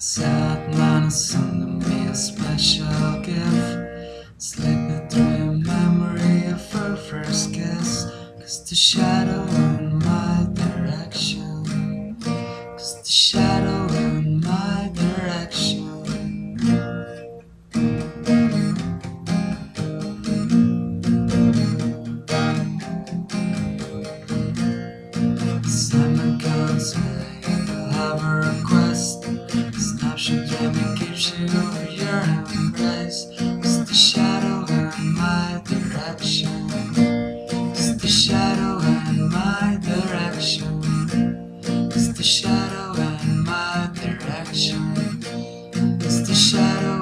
Sad man sending me a special gift. Slipping through a memory of our first kiss. Cause the shadow in my direction. Cause the shadow in my direction. Summer comes and I have a request. Snapshot Jamie gives you your embrace. Cause the shadow in my direction. Cause the shadow in my direction. Cause the shadow in my direction. Cause the shadow